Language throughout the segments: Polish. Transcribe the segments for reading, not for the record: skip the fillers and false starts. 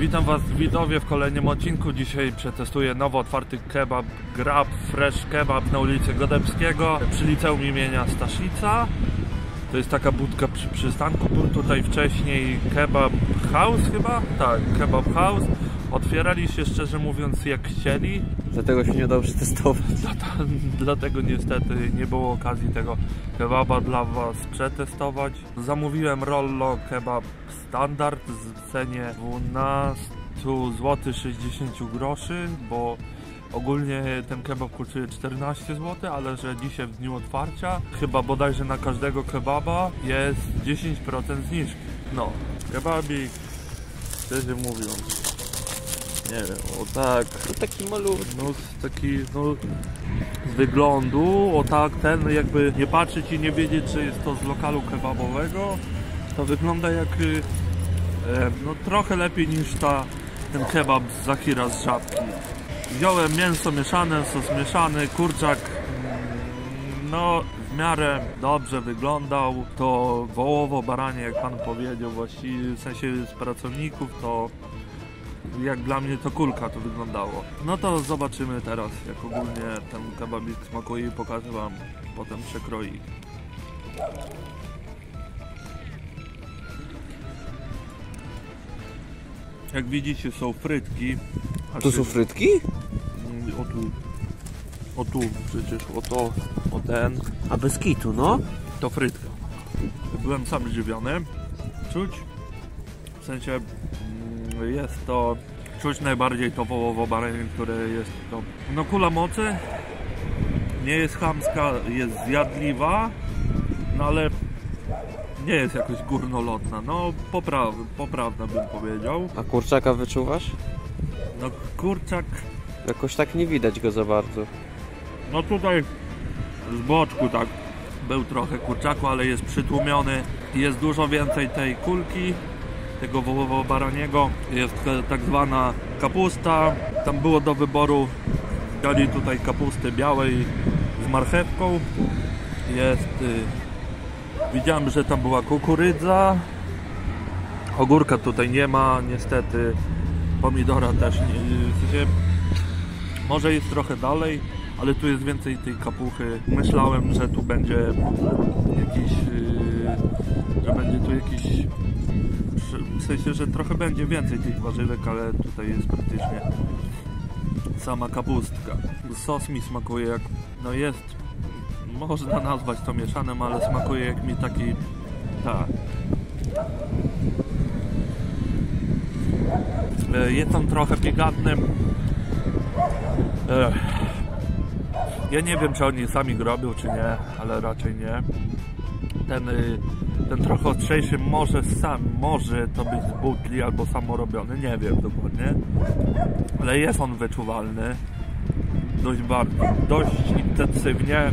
Witam Was widzowie w kolejnym odcinku. Dzisiaj przetestuję nowo otwarty kebab Grab Fresh Kebab na ulicy Godebskiego przy liceum imienia Staszica. To jest taka budka przy przystanku. Był tutaj wcześniej Kebab House chyba? Tak, Kebab House. Otwierali się, szczerze mówiąc, jak chcieli. Dlatego się nie dało przetestować. Dlatego niestety nie było okazji tego kebaba dla Was przetestować. Zamówiłem rollo kebab standard w cenie 12 zł 60 groszy, bo ogólnie ten kebab kosztuje 14 zł, ale że dzisiaj w dniu otwarcia chyba bodajże na każdego kebaba jest 10% zniżki. No, kebabik, szczerze mówiąc, nie wiem, o tak. To taki malutki. No taki, no z wyglądu, o tak, ten jakby nie patrzeć i nie wiedzieć, czy jest to z lokalu kebabowego, to wygląda jak, no trochę lepiej niż ten kebab z Zahira z Żabki. Wziąłem mięso mieszane, sos mieszany, kurczak, no w miarę dobrze wyglądał. To wołowo-baranie, jak pan powiedział, właściwie w sensie z pracowników, to jak dla mnie to kulka to wyglądało. No to zobaczymy teraz, jak ogólnie ten kebabik smakuje i pokażę Wam potem przekroi. Jak widzicie, są frytki. Tu są frytki? O tu przecież, o ten. A bez kitu, no? To frytka. Byłem sam zdziwiony. Czuć, w sensie jest to, czuć najbardziej to wołowo-baranie, które jest to, no kula mocy, nie jest chamska, jest zjadliwa, no ale nie jest jakoś górnolotna, no poprawna bym powiedział. A kurczaka wyczuwasz? No kurczak, Jakoś tak nie widać go za bardzo. no tutaj z boczku tak był trochę kurczaku, ale jest przytłumiony, jest dużo więcej tej kulki, tego wołowo-baraniego, jest tak zwana kapusta. Tam było do wyboru, dali tutaj kapusty białej z marchewką, jest, widziałem, że tam była kukurydza, ogórka tutaj nie ma niestety, pomidora też nie, w sensie, może jest trochę dalej, ale tu jest więcej tej kapuchy. Myślałem, że tu będzie jakiś, że będzie tu jakiś, w sensie, że trochę będzie więcej tych warzywek, ale tutaj jest praktycznie sama kapustka. Sos mi smakuje jak, no jest, można nazwać to mieszanym, ale smakuje jak mi taki, tak. Jest on trochę pikantny. Ja nie wiem, czy oni sami go robią, czy nie, ale raczej nie. Ten trochę ostrzejszy może to być z butli albo samorobiony, nie wiem dokładnie. Ale jest on wyczuwalny dość intensywnie.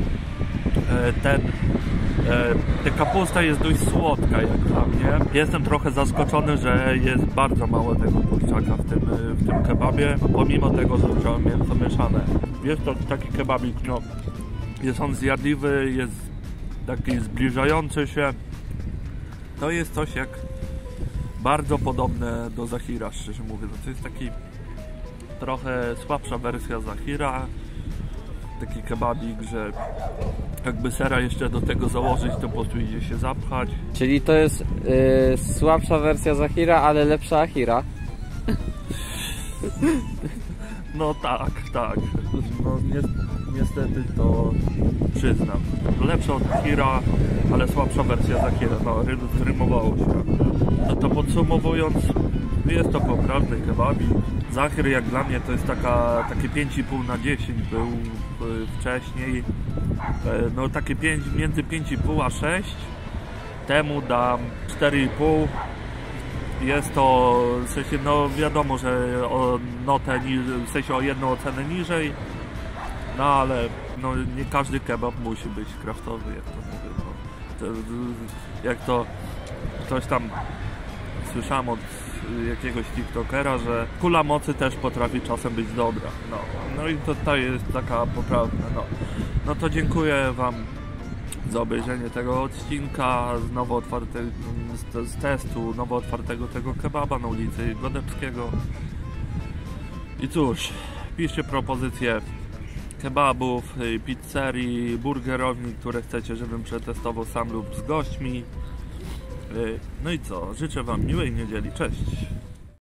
Ta kapusta jest dość słodka jak dla mnie. Jestem trochę zaskoczony, że jest bardzo mało tego kurczaka w tym kebabie, pomimo tego, że wziąłem mięso mieszane. Jest to taki kebabik, no, jest on zjadliwy, jest taki zbliżający się. To jest coś jak bardzo podobne do Zahira, szczerze mówiąc. To jest taki trochę słabsza wersja Zahira. Taki kebabik, że jakby sera jeszcze do tego założyć, to po prostu idzie się zapchać. Czyli to jest słabsza wersja Zahira, ale lepsza Ahira. No tak. No niestety to przyznam. Lepsza od Zahira, ale słabsza wersja Zahira. No, zrymowało się. No to podsumowując, jest to poprawny kebabik. Zahir jak dla mnie to jest takie 5,5 na 10 był wcześniej. No takie 5, między 5,5 a 6. Temu dam 4,5. Jest to, w sensie, no wiadomo, że o notę, w sensie o jedną ocenę niżej. No ale no, nie każdy kebab musi być kraftowy, jak to mówię. No, jak to coś tam słyszałem od jakiegoś tiktokera, że kula mocy też potrafi czasem być dobra. No i to jest taka poprawna. No to dziękuję Wam za obejrzenie tego odcinka z nowo otwartego, z testu nowo otwartego tego kebaba na ulicy Godebskiego. I cóż, piszcie propozycje kebabów, pizzerii, burgerowni, które chcecie, żebym przetestował sam lub z gośćmi. No i co, życzę wam miłej niedzieli, cześć!